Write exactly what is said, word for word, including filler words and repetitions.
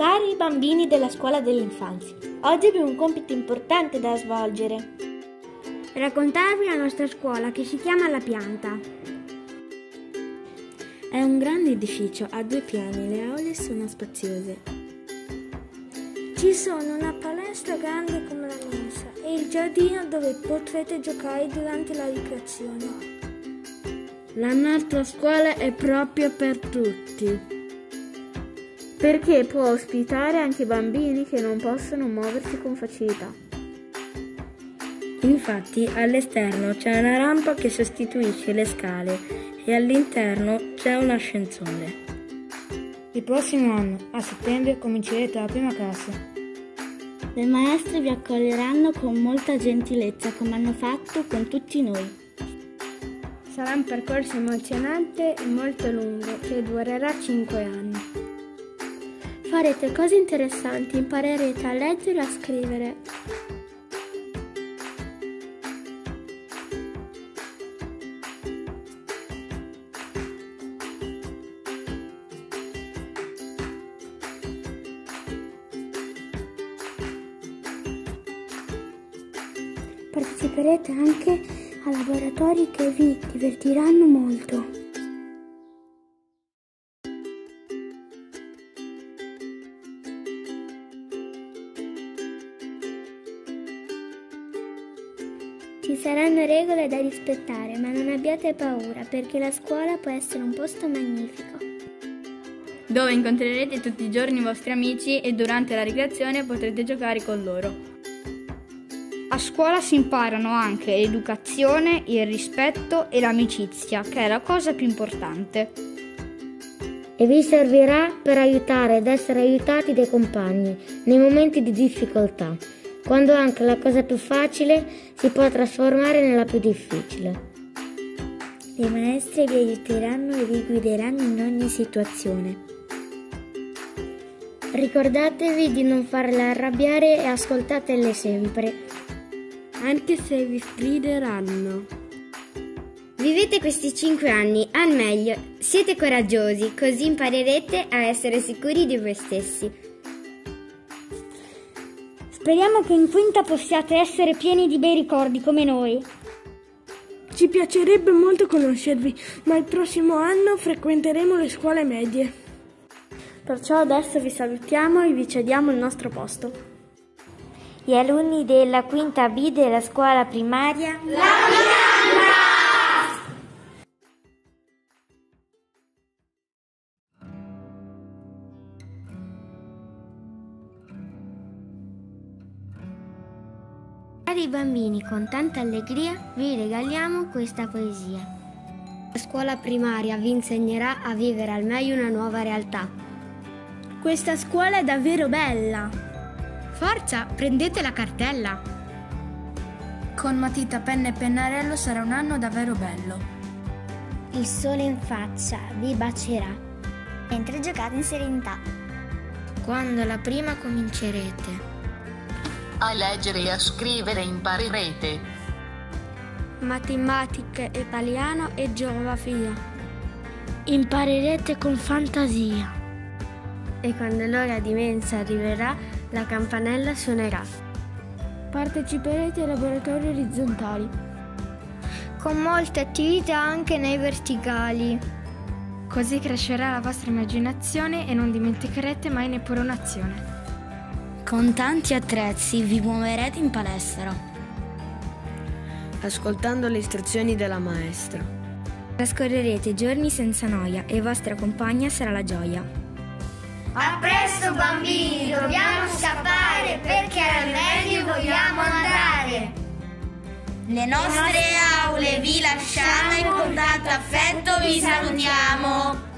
Cari bambini della scuola dell'infanzia, oggi abbiamo un compito importante da svolgere. Raccontarvi la nostra scuola che si chiama La Pianta. È un grande edificio a due piani, le aule sono spaziose. Ci sono una palestra grande come la mensa e il giardino dove potrete giocare durante la ricreazione. La nostra scuola è proprio per tutti, perché può ospitare anche bambini che non possono muoversi con facilità. Infatti all'esterno c'è una rampa che sostituisce le scale e all'interno c'è un ascensore. Il prossimo anno, a settembre, comincerete la prima classe. Le maestre vi accoglieranno con molta gentilezza, come hanno fatto con tutti noi. Sarà un percorso emozionante e molto lungo, che durerà cinque anni. Farete cose interessanti, imparerete a leggere e a scrivere. Parteciperete anche a laboratori che vi divertiranno molto. Ci saranno regole da rispettare, ma non abbiate paura, perché la scuola può essere un posto magnifico, dove incontrerete tutti i giorni i vostri amici e durante la ricreazione potrete giocare con loro. A scuola si imparano anche l'educazione, il rispetto e l'amicizia, che è la cosa più importante. E vi servirà per aiutare ed essere aiutati dai compagni nei momenti di difficoltà, quando anche la cosa più facile si può trasformare nella più difficile. Le maestre vi aiuteranno e vi guideranno in ogni situazione. Ricordatevi di non farle arrabbiare e ascoltatele sempre, anche se vi strideranno. Vivete questi cinque anni al meglio, siete coraggiosi, così imparerete a essere sicuri di voi stessi. Speriamo che in quinta possiate essere pieni di bei ricordi come noi. Ci piacerebbe molto conoscervi, ma il prossimo anno frequenteremo le scuole medie. Perciò adesso vi salutiamo e vi cediamo il nostro posto. Gli alunni della quinta B della scuola primaria La Pianta! Cari bambini, con tanta allegria vi regaliamo questa poesia. La scuola primaria vi insegnerà a vivere al meglio una nuova realtà. Questa scuola è davvero bella. Forza, prendete la cartella. Con matita, penna e pennarello sarà un anno davvero bello. Il sole in faccia vi bacerà mentre giocate in serenità. Quando la prima comincerete a leggere e a scrivere imparerete matematica, italiano e geografia. Imparerete con fantasia. E quando l'ora di mensa arriverà, la campanella suonerà. Parteciperete ai laboratori orizzontali, con molte attività anche nei verticali. Così crescerà la vostra immaginazione e non dimenticherete mai neppure un'azione. Con tanti attrezzi vi muoverete in palestra, ascoltando le istruzioni della maestra. Trascorrerete giorni senza noia e vostra compagna sarà la gioia. A presto bambini, dobbiamo scappare perché al meglio vogliamo andare. Le nostre aule vi lasciamo e con tanto affetto vi salutiamo.